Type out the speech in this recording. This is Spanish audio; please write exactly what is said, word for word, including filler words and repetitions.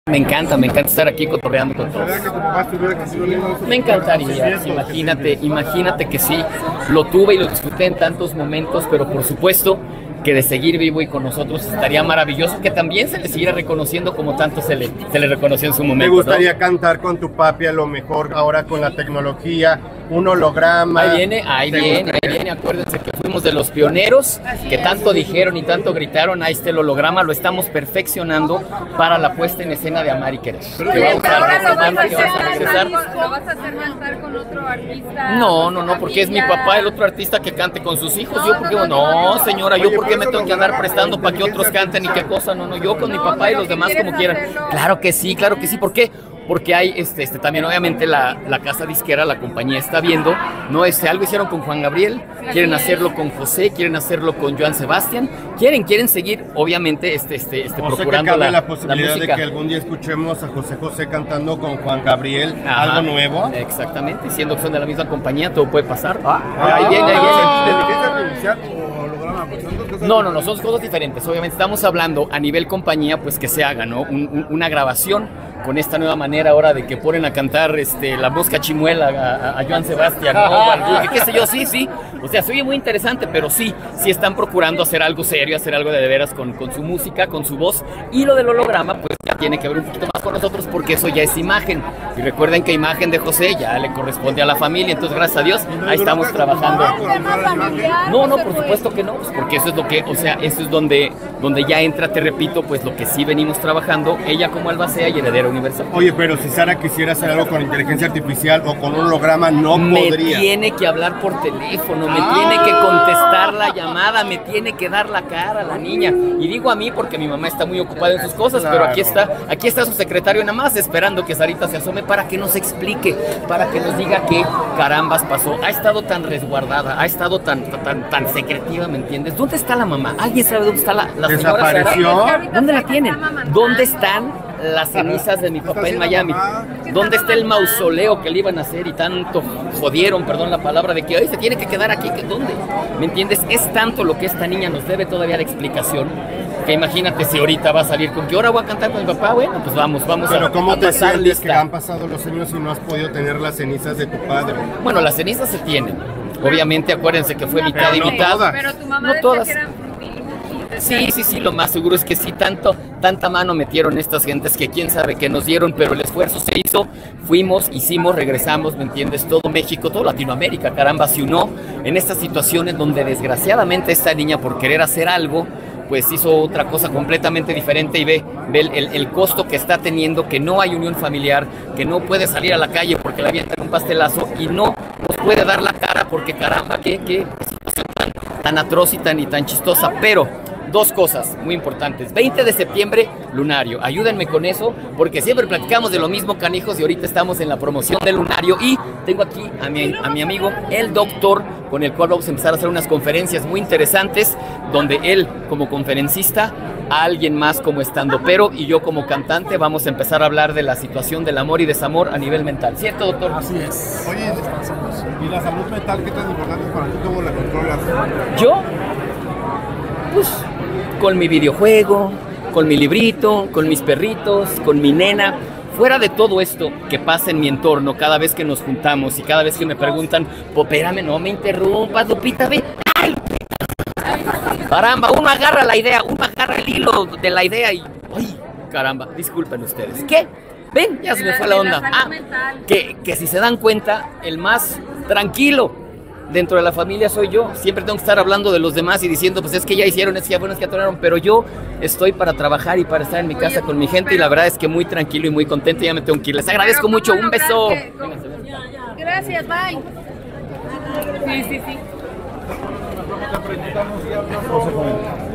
Me encanta, me encanta estar aquí cotorreando con todos. Me encantaría, imagínate, imagínate que sí, lo tuve y lo disfruté en tantos momentos, pero por supuesto que de seguir vivo y con nosotros estaría maravilloso que también se le siguiera reconociendo como tanto se le, se le reconoció en su momento. ¿Te gustaría ¿no? cantar con tu papi a lo mejor ahora con la tecnología, un holograma? Ahí viene, ahí viene, ahí viene, acuérdense que fuimos de los pioneros, que tanto dijeron y tanto gritaron, ahí está el holograma, lo estamos perfeccionando para la puesta en escena de Amar y Querer. ¿Lo vas a hacer cantar con otro artista? No, no, no, porque es mi papá el otro artista que cante con sus hijos. Yo porque, no, señora, yo porque me tengo que andar prestando para que otros canten y qué cosa, no, no, yo con mi papá y los demás como quieran. Claro que sí, claro que sí, ¿por qué? Porque hay este, este también obviamente la, la casa disquera, la compañía está viendo, no este, algo hicieron con Juan Gabriel, quieren hacerlo con José, quieren hacerlo con Joan Sebastián, quieren, quieren seguir obviamente este, este, este o procurando sea que cabe la, la posibilidad la de que algún día escuchemos a José José cantando con Juan Gabriel. Ajá, algo nuevo. Exactamente, siendo que son de la misma compañía, todo puede pasar. Ah, ahí viene, ahí viene. No, no, no, son cosas diferentes. Obviamente estamos hablando a nivel compañía, pues que se haga, ¿no? Un, un, una grabación con esta nueva manera ahora de que ponen a cantar este, la mosca chimuela a, a, a Joan Sebastián, ¿no? ¿Qué, qué sé yo? Sí, sí. O sea, se oye muy interesante, pero sí, sí están procurando hacer algo serio, hacer algo de de veras con, con su música, con su voz. Y lo del holograma, pues ya tiene que ver un poquito más con nosotros porque eso ya es imagen. Y recuerden que imagen de José ya le corresponde a la familia, entonces gracias a Dios, ahí estamos trabajando. No, no, por supuesto que no, pues porque eso es lo que, o sea, eso es donde, donde ya entra, te repito, pues lo que sí venimos trabajando, ella como albacea y heredera universal. Oye, pero si Sara quisiera hacer algo con inteligencia artificial o con un holograma, no me podría. Me tiene que hablar por teléfono, me ah. tiene que contestar la llamada, me tiene que dar la cara a la niña. Y digo a mí porque mi mamá está muy ocupada en sus cosas, claro. Pero aquí está, aquí está su secretario nada más esperando que Sarita se asome para que nos explique, para que nos diga qué carambas pasó. Ha estado tan resguardada, ha estado tan, tan, tan secretiva, ¿me entiendes? ¿Dónde está la mamá? ¿Alguien sabe dónde está la, la señora ¿Desapareció? Sara? ¿Dónde la tienen? ¿Dónde están las cenizas de mi papá en Miami? ¿Dónde está el mausoleo que le iban a hacer y tanto jodieron, perdón la palabra, de que hoy se tiene que quedar aquí? ¿Dónde? ¿Me entiendes? Es tanto lo que esta niña nos debe todavía de explicación, que imagínate si ahorita va a salir con que ahora voy a cantar con mi papá. Bueno, pues vamos, vamos Pero a ¿cómo a te pasar sientes lista. Que han pasado los años y no has podido tener las cenizas de tu padre? Bueno, las cenizas se tienen. Obviamente, acuérdense que fue mitad y no mitad. Todas. Pero tu mamá no decía todas. que eran Sí, sí, sí, lo más seguro es que sí, tanto, tanta mano metieron estas gentes que quién sabe qué nos dieron, pero el esfuerzo se hizo, fuimos, hicimos, regresamos, ¿me entiendes? Todo México, todo Latinoamérica, caramba, se unió en estas situaciones donde desgraciadamente esta niña por querer hacer algo, pues hizo otra cosa completamente diferente y ve, ve el, el, el costo que está teniendo, que no hay unión familiar, que no puede salir a la calle porque le avientan un pastelazo y no nos puede dar la cara porque caramba, qué, qué situación tan, tan atroz y tan, y tan chistosa, pero... Dos cosas muy importantes. veinte de septiembre, Lunario. Ayúdenme con eso, porque siempre platicamos de lo mismo, canijos, y ahorita estamos en la promoción del Lunario. Y tengo aquí a mi, a mi amigo, el doctor, con el cual vamos a empezar a hacer unas conferencias muy interesantes, donde él, como conferencista, a alguien más como estandopero y yo como cantante, vamos a empezar a hablar de la situación del amor y desamor a nivel mental. ¿Cierto, doctor? Así es. Oye, ¿y la salud mental qué tan importante es para ti? ¿Cómo la controlas? ¿Yo? Pues... con mi videojuego, con mi librito, con mis perritos, con mi nena. Fuera de todo esto que pasa en mi entorno, cada vez que nos juntamos y cada vez que me preguntan, pues espérame, no me interrumpas, Lupita, ven. ¡Ay! Caramba, uno agarra la idea, uno agarra el hilo de la idea y... ¡Ay! Caramba, disculpen ustedes. ¿Qué? Ven, ya se me fue la onda. Ah, que, que si se dan cuenta, el más tranquilo dentro de la familia soy yo. Siempre tengo que estar hablando de los demás y diciendo, pues es que ya hicieron, es que ya fueron, es que atoraron, pero yo estoy para trabajar y para estar en mi casa con mi gente y la verdad es que muy tranquilo y muy contento. Ya me tengo que ir. Les agradezco mucho. Un beso. Gracias, bye. Sí, sí, sí.